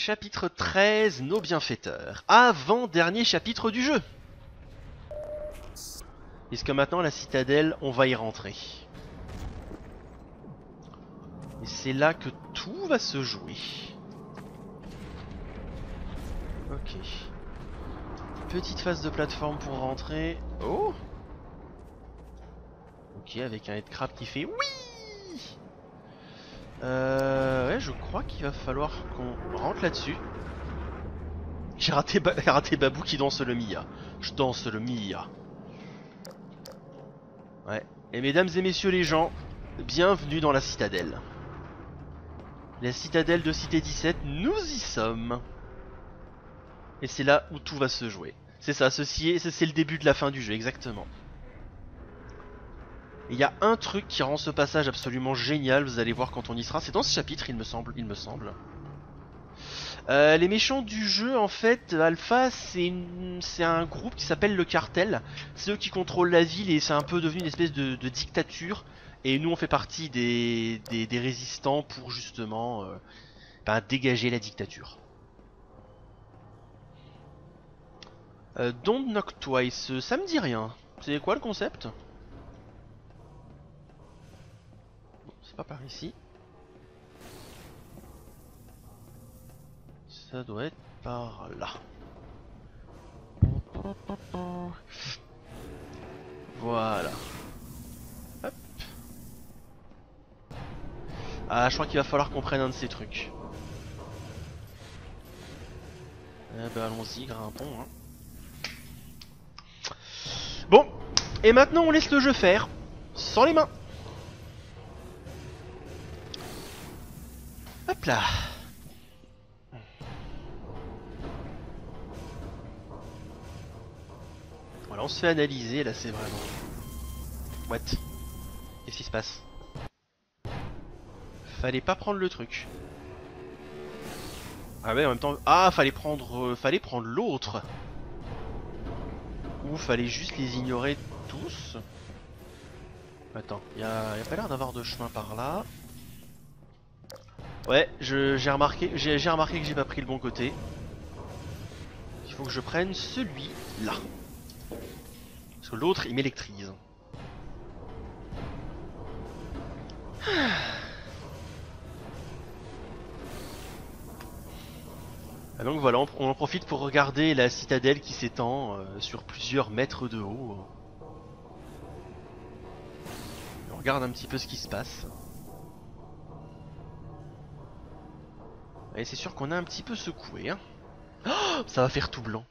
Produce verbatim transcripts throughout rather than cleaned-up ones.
chapitre treize, nos bienfaiteurs. Avant-dernier chapitre du jeu. Puisque maintenant la citadelle, on va y rentrer. Et c'est là que tout va se jouer. Ok. Petite phase de plateforme pour rentrer. Oh! Ok, avec un headcrab qui fait oui. Euh, ouais, je crois qu'il va falloir qu'on rentre là-dessus. J'ai raté, ba raté Babou qui danse le Mia. Je danse le Mia. Ouais. Et mesdames et messieurs les gens, bienvenue dans la citadelle. La citadelle de Cité dix-sept, nous y sommes. Et c'est là où tout va se jouer. C'est ça, ceci est, c'est le début de la fin du jeu, exactement. Il y a un truc qui rend ce passage absolument génial, vous allez voir quand on y sera. C'est dans ce chapitre, il me semble. Il me semble. Euh, les méchants du jeu, en fait, Alpha, c'est un groupe qui s'appelle le Cartel. C'est eux qui contrôlent la ville et c'est un peu devenu une espèce de, de dictature. Et nous, on fait partie des, des, des résistants pour justement euh, ben, dégager la dictature. Euh, Don't Knock Twice, ça me dit rien. C'est quoi le concept? C'est pas par ici. Ça doit être par là. Voilà. Hop. Ah, je crois qu'il va falloir qu'on prenne un de ces trucs. Eh ben allons-y, grimpons. Hein. Bon, et maintenant on laisse le jeu faire, sans les mains. Hop là. Voilà, on se fait analyser, là c'est vraiment... What? Qu'est-ce qui se passe? Fallait pas prendre le truc. Ah ouais, en même temps... Ah, fallait prendre... Euh, fallait prendre l'autre. Ou fallait juste les ignorer tous. Attends, il y a... y a pas l'air d'avoir de chemin par là. Ouais, j'ai remarqué, j'ai remarqué que j'ai pas pris le bon côté. Il faut que je prenne celui-là. Parce que l'autre, il m'électrise. Ah donc voilà, on en profite pour regarder la citadelle qui s'étend euh, sur plusieurs mètres de haut. On regarde un petit peu ce qui se passe. Et c'est sûr qu'on a un petit peu secoué. Hein. Oh, ça va faire tout blanc.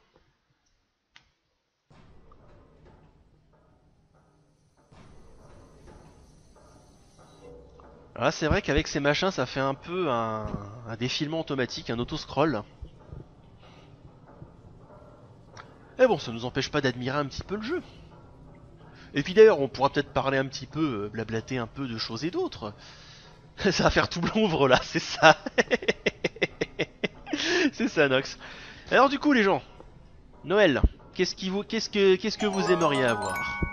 Alors c'est vrai qu'avec ces machins, ça fait un peu un, un défilement automatique, un auto-scroll. Et bon, ça nous empêche pas d'admirer un petit peu le jeu. Et puis d'ailleurs, on pourra peut-être parler un petit peu, euh, blablater un peu de choses et d'autres. Ça va faire tout blanc là, c'est ça. C'est ça, Nox. Alors du coup, les gens, Noël, qu'est-ce qui vous, qu'est-ce que, qu'est-ce que vous aimeriez avoir?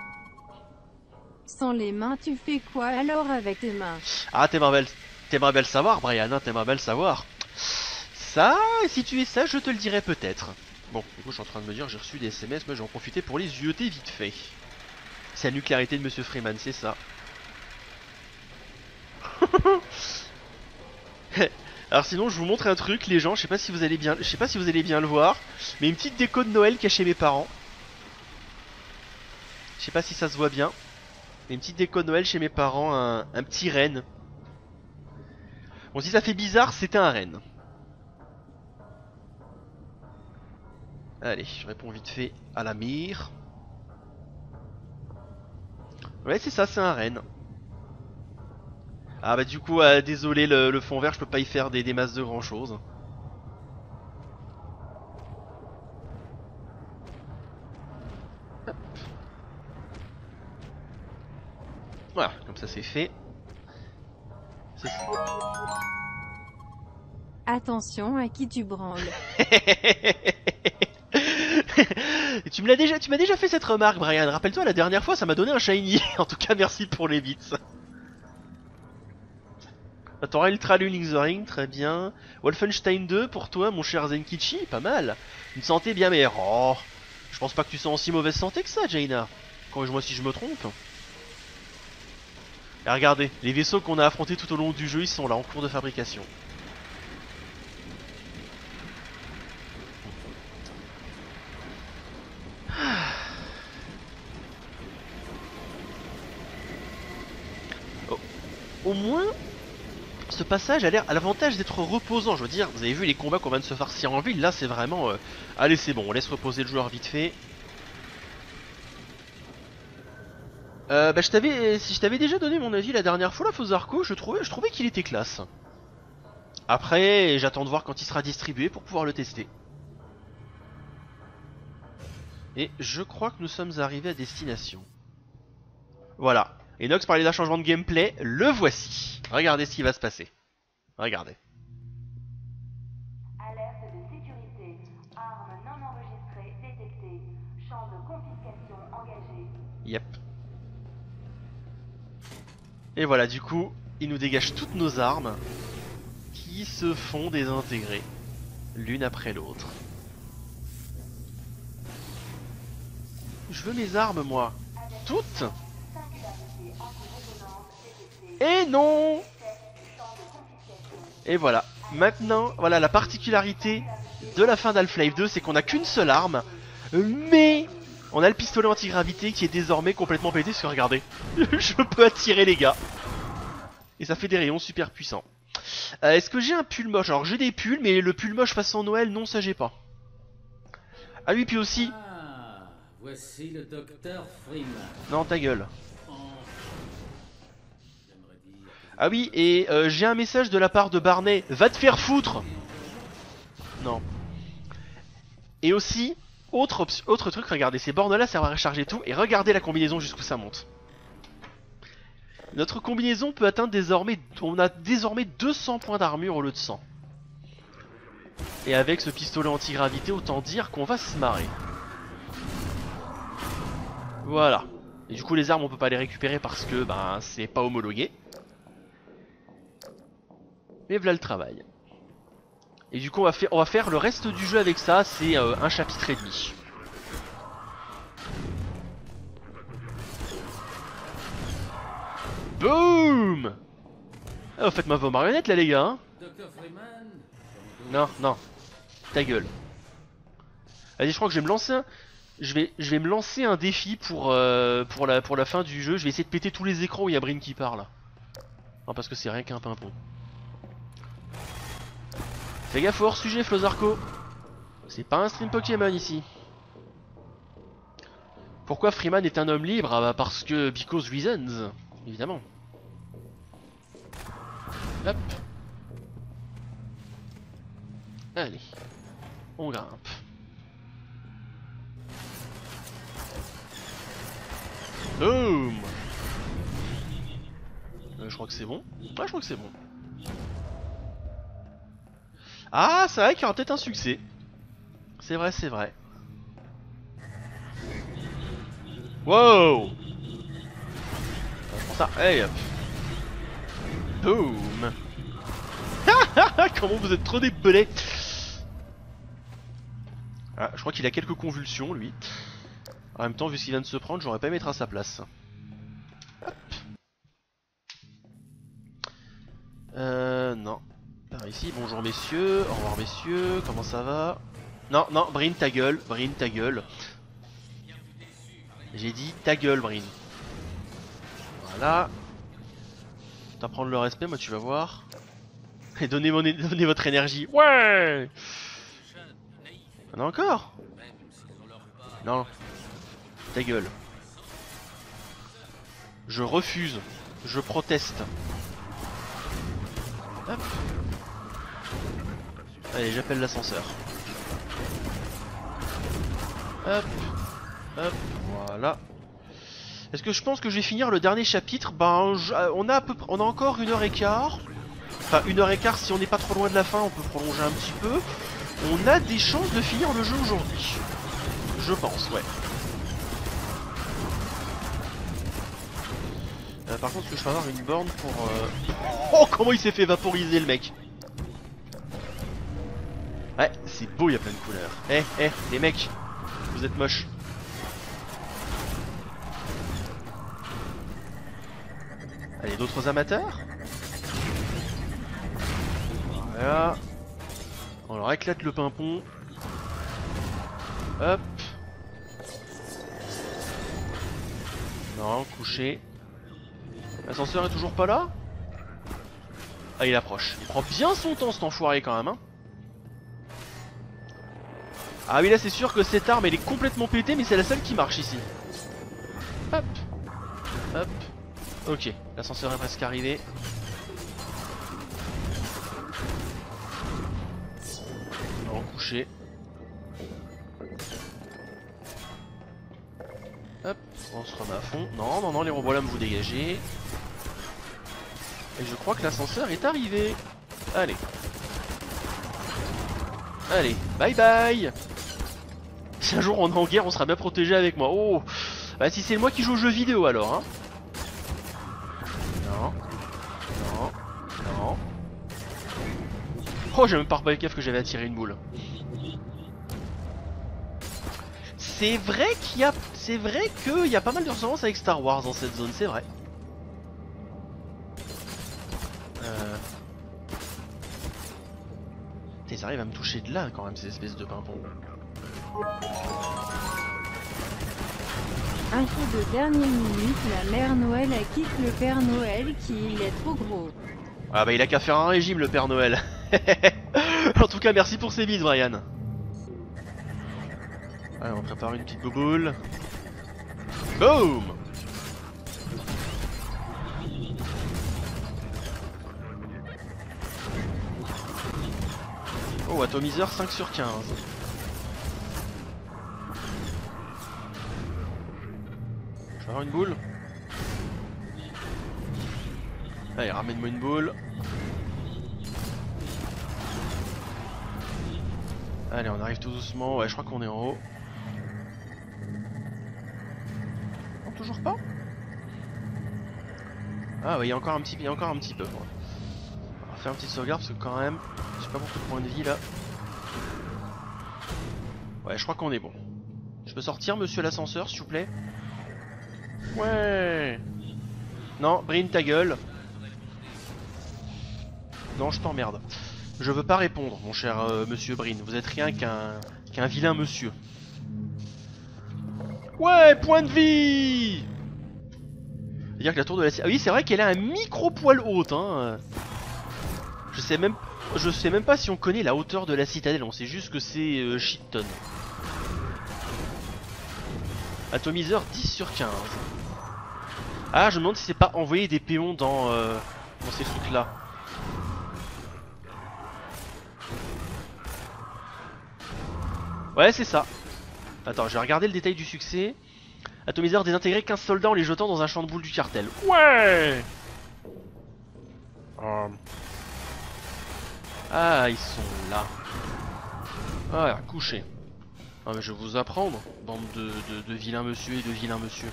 Sans les mains, tu fais quoi alors avec tes mains? Ah, t'aimerais bien, t'aimerais bien le savoir, Brian, hein, t'aimerais bien le savoir. Ça, si tu es ça, je te le dirai peut-être. Bon, du coup, je suis en train de me dire, j'ai reçu des S M S, moi j'en profiter pour les U E T vite fait. C'est la nucléarité de Monsieur Freeman, c'est ça. Alors sinon, je vous montre un truc, les gens. Je sais pas si vous allez bien, je sais pas si vous allez bien le voir, mais une petite déco de Noël cachée mes parents. Je sais pas si ça se voit bien. Mais une petite déco de Noël chez mes parents, un, un petit renne. Bon, si ça fait bizarre, c'était un renne. Allez, je réponds vite fait à la mire. Ouais, c'est ça, c'est un renne. Ah bah du coup, euh, désolé, le, le fond vert, je peux pas y faire des, des masses de grand chose. Hop. Voilà, comme ça c'est fait. Attention à qui tu branles. Tu me l'as déjà, tu m'as déjà fait cette remarque, Brian. Rappelle-toi, la dernière fois, ça m'a donné un shiny. En tout cas, merci pour les bits. T'auras Ultra Luning the Ring, très bien. Wolfenstein deux pour toi, mon cher Zenkichi, pas mal. Une santé bien meilleure. Oh, je pense pas que tu sois en si mauvaise santé que ça, Jaina. Corrige-moi si je me trompe. Et regardez, les vaisseaux qu'on a affrontés tout au long du jeu, ils sont là, en cours de fabrication. Oh. Au moins, ce passage a l'air à l'avantage d'être reposant. Je veux dire, vous avez vu les combats qu'on vient de se farcir en ville, là c'est vraiment... Euh... Allez, c'est bon, on laisse reposer le joueur vite fait. Euh, bah je t'avais, si je t'avais déjà donné mon avis la dernière fois, la Fozarco, je trouvais, je trouvais qu'il était classe. Après, j'attends de voir quand il sera distribué pour pouvoir le tester. Et je crois que nous sommes arrivés à destination. Voilà. Enox parlait d'un changement de gameplay, le voici. Regardez ce qui va se passer. Regardez. Alerte de sécurité. Armes non enregistrées détectées. Champ de confiscation engagé. Yep. Et voilà, du coup, il nous dégage toutes nos armes qui se font désintégrer l'une après l'autre. Je veux mes armes, moi. Toutes. Et non. Et voilà. Maintenant, voilà la particularité de la fin d'Half-Life deux, c'est qu'on n'a qu'une seule arme, mais on a le pistolet anti-gravité qui est désormais complètement pété, parce que regardez, je peux attirer les gars. Et ça fait des rayons super puissants. Euh, Est-ce que j'ai un pull moche? Alors j'ai des pulls, mais le pull moche façon Noël, non, ça j'ai pas. Ah oui, puis aussi... Ah, voici le docteur Freeman. Non, ta gueule. Oh. J'aimerais dire que- Ah oui, et euh, j'ai un message de la part de Barney. Va te faire foutre. Non. Et aussi, autre, option- autre truc, regardez, ces bornes-là servent à recharger tout, et regardez la combinaison jusqu'où ça monte. Notre combinaison peut atteindre désormais... On a désormais deux cents points d'armure au lieu de cent. Et avec ce pistolet anti-gravité, autant dire qu'on va se marrer. Voilà. Et du coup, les armes, on peut pas les récupérer parce que, ben, c'est pas homologué. Mais voilà le travail. Et du coup, on va, faire, on va faire le reste du jeu avec ça, c'est euh, un chapitre et demi. Boum! Ah, vous faites ma vos marionnettes là, les gars, hein? docteur Freeman. Non, non. Ta gueule. Allez, je crois que je vais me lancer un... Je vais, je vais me lancer un défi pour, euh, pour, la, pour la fin du jeu. Je vais essayer de péter tous les écrans où il y a Brin qui parle. Non, parce que c'est rien qu'un pimpon. Fais gaffe au hors sujet, Flozarco. C'est pas un stream Pokémon ici. Pourquoi Freeman est un homme libre? Ah bah parce que... Because reasons. Évidemment. Hop. Allez. On grimpe. Boom. euh, Je crois que c'est bon. Ouais, je crois que c'est bon. Ah, c'est vrai qu'il y aura peut-être un succès. C'est vrai, c'est vrai. Wow. Ça, hey hop. Boom. Comment vous êtes trop des belets. Ah, je crois qu'il a quelques convulsions, lui. En même temps, vu ce qu'il vient de se prendre, j'aurais pas aimé être à sa place. Hop. Euh, non. Par ici, bonjour messieurs, au revoir messieurs, comment ça va? Non, non, Brin, ta gueule, Brin, ta gueule. J'ai dit ta gueule, Brin. Voilà. T'as prendre le respect, moi tu vas voir. Et donnez, mon, donnez votre énergie. Ouais. On a encore? Non. Ta gueule. Je refuse. Je proteste. Hop. Allez, j'appelle l'ascenseur. Hop. Hop. Voilà. Est-ce que je pense que je vais finir le dernier chapitre? Ben, je, on a à peu, on a encore une heure et quart. Enfin, une heure et quart si on n'est pas trop loin de la fin, on peut prolonger un petit peu. On a des chances de finir le jeu aujourd'hui. Je pense, ouais. Euh, par contre, est-ce que je peux avoir une borne pour... Euh... Oh, comment il s'est fait vaporiser le mec. Ouais, c'est beau, il y a plein de couleurs. Eh, eh, les mecs, vous êtes moches. Allez, d'autres amateurs. Voilà. On leur éclate le pimpon. Hop. Non, couché. L'ascenseur est toujours pas là? Ah, il approche. Il prend bien son temps cet enfoiré quand même, hein. Ah oui, là c'est sûr que cette arme elle est complètement pétée, mais c'est la seule qui marche ici. Hop. Hop. Ok, l'ascenseur est presque arrivé. Non, couché. Hop, on se remet à fond. Non, non, non, les robots lames, vous dégagez. Et je crois que l'ascenseur est arrivé. Allez. Allez, bye bye. Si un jour on est en guerre, on sera bien protégé avec moi. Oh, bah si c'est moi qui joue aux jeux vidéo alors, hein. Non. Non. Non. Oh, j'ai même pas remarqué que j'avais attiré une boule. C'est vrai qu'il y a, c'est vrai qu'il y a pas mal de ressemblances avec Star Wars dans cette zone, c'est vrai. Euh... Ils arrivent à me toucher de là quand même, ces espèces de pimpons. Info de dernière minute, la mère Noël acquitte le Père Noël qui il est trop gros. Ah bah il a qu'à faire un régime le Père Noël. En tout cas merci pour ces bises Brian. Allez, on prépare une petite bouboule. Boom. Oh, atomiseur cinq sur quinze. Je vais avoir une boule. Allez, ramène-moi une boule. Allez, on arrive tout doucement. Ouais, je crois qu'on est en haut. Non, toujours pas. Ah ouais, il y a encore un petit, il y a encore un petit peu. Ouais. On va faire une petite sauvegarde parce que quand même, j'ai pas beaucoup de points de vie là. Ouais, je crois qu'on est bon. Je peux sortir, monsieur l'ascenseur, s'il vous plaît? Ouais. Non, Brin, ta gueule. Non, je t'emmerde. Je veux pas répondre, mon cher euh, monsieur Brin. Vous êtes rien qu'un qu'un vilain monsieur. Ouais, point de vie. C'est-à-dire que la tour de la... Ah oui, c'est vrai qu'elle a un micro poil haute, hein. Je sais même... Je sais même pas si on connaît la hauteur de la citadelle. On sait juste que c'est euh, shit-ton. Atomiseur dix sur quinze. Ah, je me demande si c'est pas envoyer des péons dans, euh, dans ces trucs-là. Ouais, c'est ça. Attends, je vais regarder le détail du succès. Atomiseur désintégré quinze soldats en les jetant dans un champ de boules du cartel. Ouais. euh... Ah, ils sont là. Ah, couché. Ah, mais je vais vous apprendre, bande de, de, de vilains monsieur et de vilains monsieur.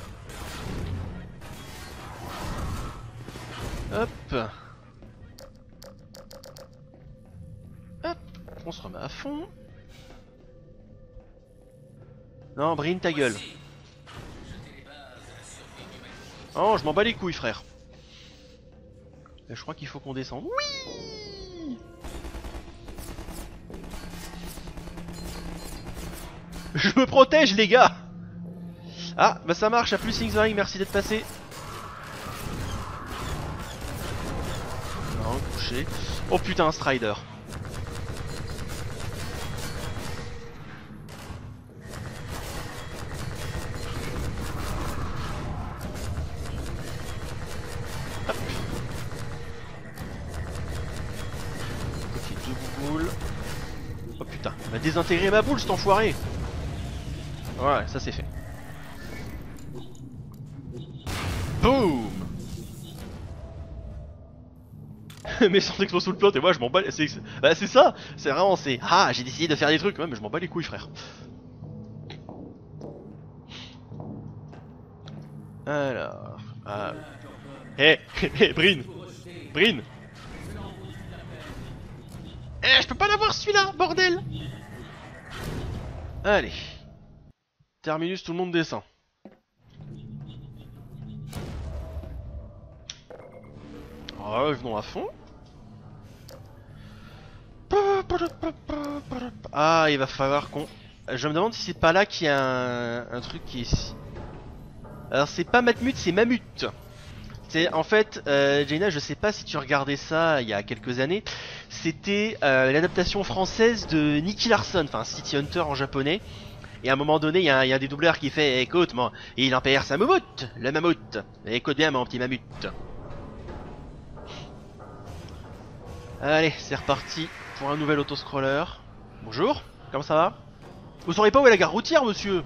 Hop. Hop. On se remet à fond. Non, Brin, ta gueule. Oh, je m'en bats les couilles, frère. Et je crois qu'il faut qu'on descende. Oui. Je me protège, les gars. Ah, bah ça marche, à plus Singsvaring, merci d'être passé. Non, couché. Oh putain, un Strider. Hop. Ok, deux boules. Oh putain, il m'a désintégré ma boule cet enfoiré. Ouais, ça c'est fait. Boum. Mais sans explosion sous le plot et moi je m'en bats. C'est bah, ça. C'est vraiment c'est ah j'ai décidé de faire des trucs. Ouais, mais je m'en bats les couilles, frère. Alors, ah. Hé, hé, Brin, Brin. Eh, je peux pas l'avoir celui-là, bordel. Allez. Terminus, tout le monde descend. Revenons à fond. Ah, il va falloir qu'on... Je me demande si c'est pas là qu'il y a un, un truc qui est ici. Alors c'est pas Matmut, c'est Mamut. C'est en fait, euh, Jaina, je sais pas si tu regardais ça il y a quelques années. C'était euh, l'adaptation française de Nicky Larson, enfin City Hunter en japonais. Et à un moment donné, il y, y a un des doubleurs qui fait écoute, moi, il en perd sa moumoute, le mammouth. Écoute bien, mon petit Mamut. Allez, c'est reparti pour un nouvel autoscroller. Bonjour, comment ça va? Vous saurez pas où est la gare routière, monsieur?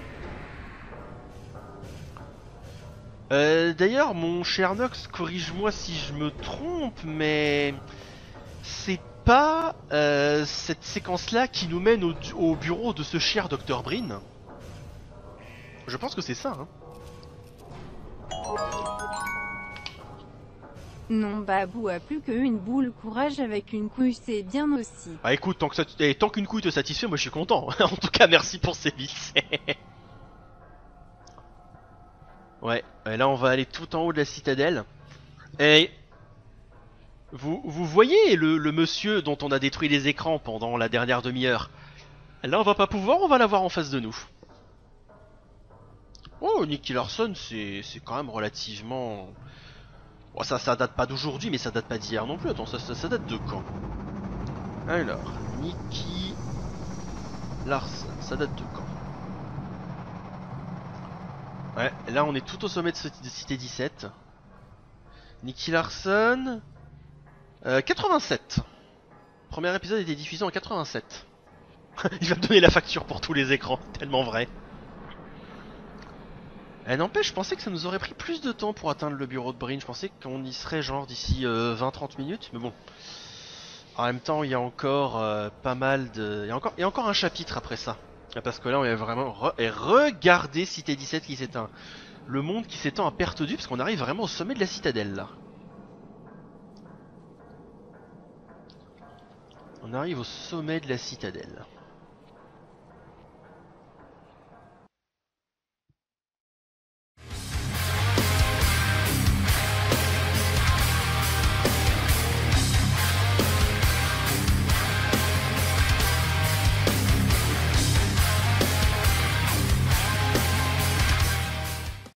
Euh, D'ailleurs, mon cher Nox, corrige-moi si je me trompe, mais c'est pas euh, cette séquence-là qui nous mène au, au bureau de ce cher docteur Brin? Je pense que c'est ça, hein. Non, Babou a plus qu'une boule. Courage avec une couille, c'est bien aussi. Bah écoute, tant que ça, eh, tant qu'une couille te satisfait, moi je suis content. En tout cas, merci pour ces vices. Ouais, et là on va aller tout en haut de la citadelle. Et vous, vous voyez le, le monsieur dont on a détruit les écrans pendant la dernière demi-heure? Là on va pas pouvoir, on va l'avoir en face de nous. Oh, Nicky Larson, c'est quand même relativement... Bon, ça, ça date pas d'aujourd'hui, mais ça date pas d'hier non plus. Attends, ça, ça, ça date de quand? Alors, Nicky Larson, ça date de quand? Ouais, là on est tout au sommet de, ce, de Cité dix-sept. Nicky Larson... Euh, quatre-vingt-sept. Premier épisode était diffusé en quatre-vingt-sept. Il va me donner la facture pour tous les écrans, tellement vrai. Eh, n'empêche, je pensais que ça nous aurait pris plus de temps pour atteindre le bureau de Brin. Je pensais qu'on y serait genre d'ici euh, vingt trente minutes, mais bon. En même temps, il y a encore euh, pas mal de... Il y, a encore... il y a encore un chapitre après ça. Parce que là, on est vraiment... Re... Et regardez Cité dix-sept qui s'éteint. Le monde qui s'étend à perte de vue, parce qu'on arrive vraiment au sommet de la citadelle, là. On arrive au sommet de la citadelle.